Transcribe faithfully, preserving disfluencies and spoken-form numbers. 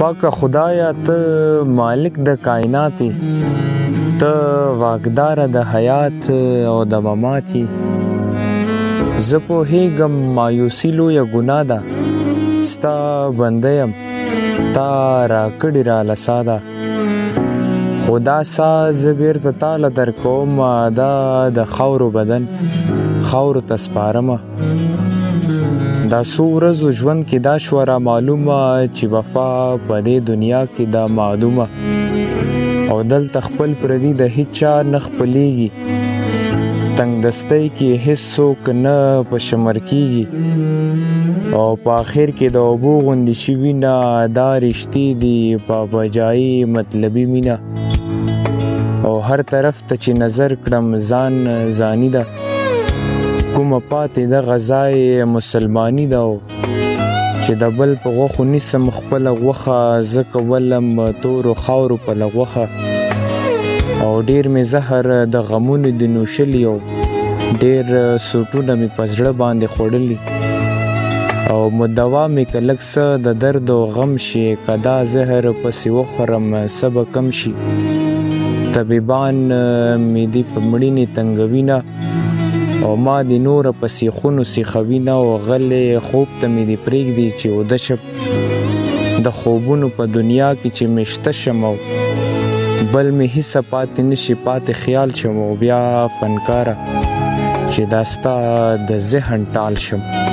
پاکه خدایا ته مالک د کائناتي، ته واکدار د حیات او د مماتي. زه پوهیږم مایوسي لویه ګناه ده، ستا بنده یم تا راکړې راله ساده. خو دا سا زه بیرته تاله درکومه، دا د خاورو بدن خاورو ته سپارمه. دا څو ورځو ژوند کې دا شوه را معلومه چې وفا په دې دنیا کې دا معدومه. او دلته خپل پردي د هیچ چا نه خپلیږي، تنگ دستی کې هیڅ څوک نه په شمر کیږي. او په آخر کې د اوبو غوندې شوي نه دا رښتې دي په بجایي مطلبي مینه. او هر طرف ته چې نظر کړم ځان ځاني ده، کومه پاتې د غذای مسلمانی ده. چې د بل په غوښو نیسم خپله غوښه، زه کولم تورو خاورو په لغوښه. او ډیر مې زهر د غمونو د نوشلي، او ډیر سوټونه مې په زړه باندې خوړلي. او مدوا مې که لږ څه د درد او غم شي، که دا زهر پسې وخورم څه به کم شي. طبیبان مې دې په مړینې تنګوینه، او ما دې نوره په سیخونو سیخوینه. او غلې خوب ته مې دې پرېږدي چې اوده شم، د خوبونو په دنیا کې چې مې شته شم. او بل مې هیڅ پاتې نشي پاتې خیال شم. او بیا فنکاره چې دا ستا د ذهن ټال شم.